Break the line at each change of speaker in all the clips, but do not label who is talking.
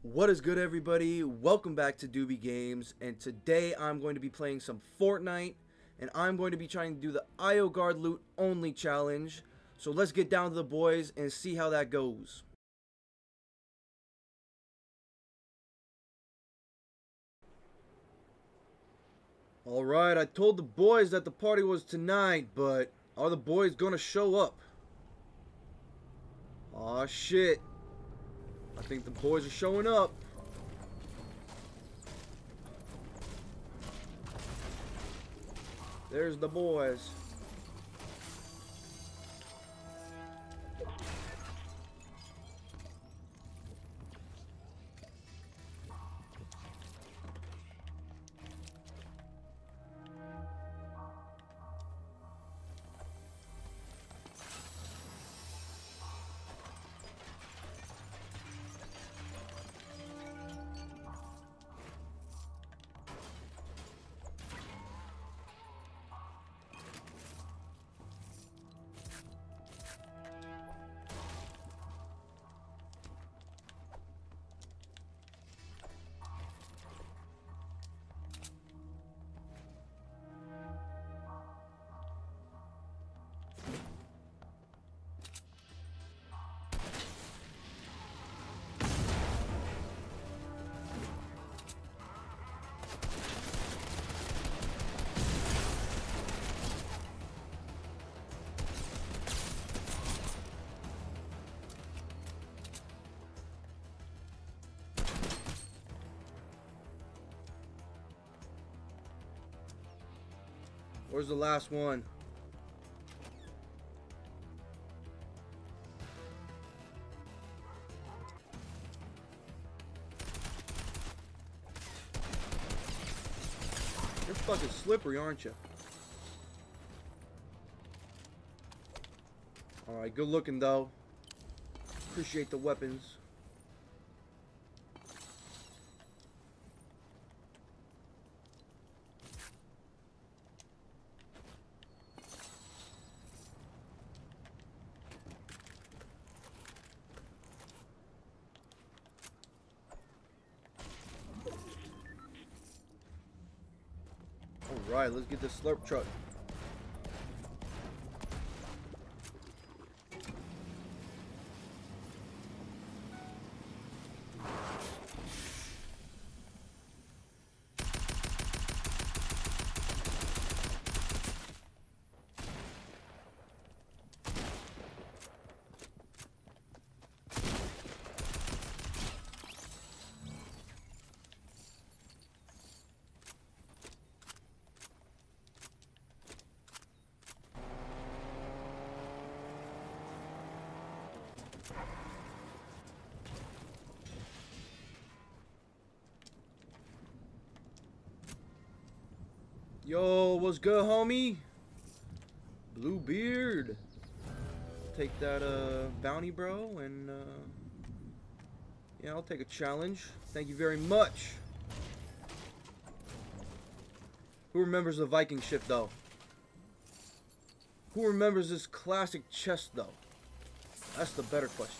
What is good, everybody? Welcome back to Doobie Games, and today I'm going to be playing some Fortnite, and I'm going to be trying to do the IO Guard loot only challenge. So let's get down to the boys and see how that goes. Alright, I told the boys that the party was tonight, but are the boys gonna show up? Aw, shit. I think the boys are showing up. There's the boys. Where's the last one? You're fucking slippery, aren't you? Alright, good looking though. Appreciate the weapons. Alright, let's get this slurp truck. Yo, what's good, homie? Bluebeard. Take that bounty, bro, and yeah, I'll take a challenge. Thank you very much. Who remembers the Viking ship though? Who remembers this classic chest though? That's the better question.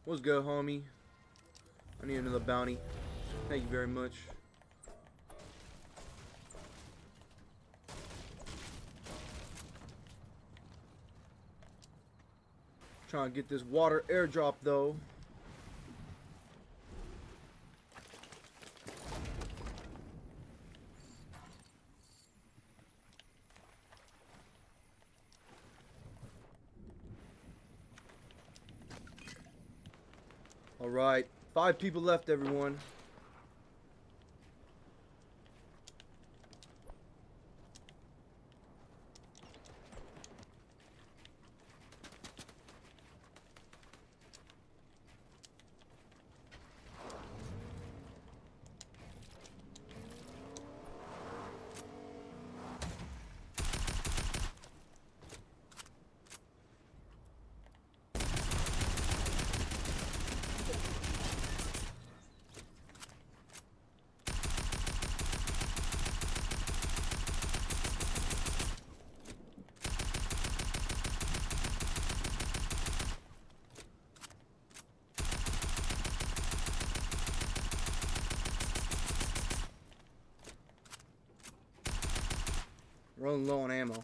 What's good, homie? I need another bounty. Thank you very much. Trying to get this water airdrop though. All right, 5 people left, everyone. Running low on ammo.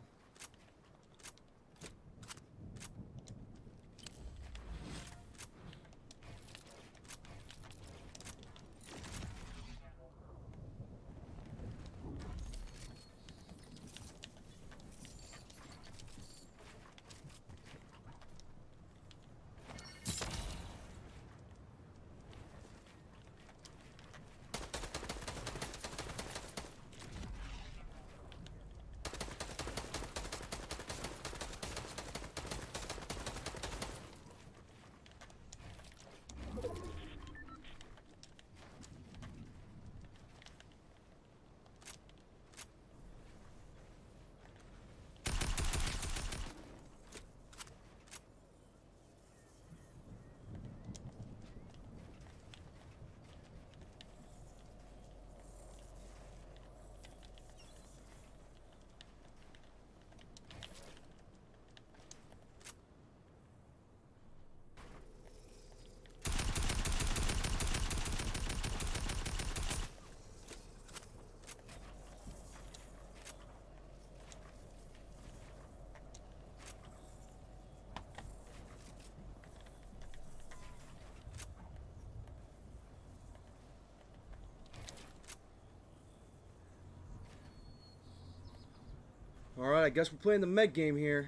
Alright, I guess we're playing the med game here.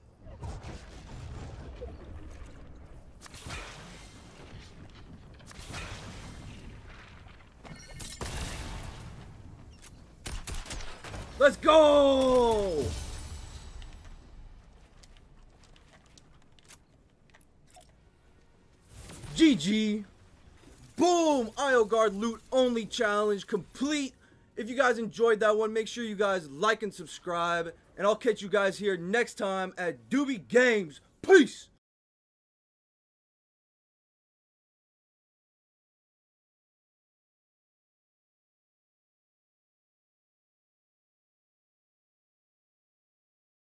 Let's go! GG. Boom! IOGuard loot only challenge complete. If you guys enjoyed that one, make sure you guys like and subscribe. And I'll catch you guys here next time at Doobie Games. Peace!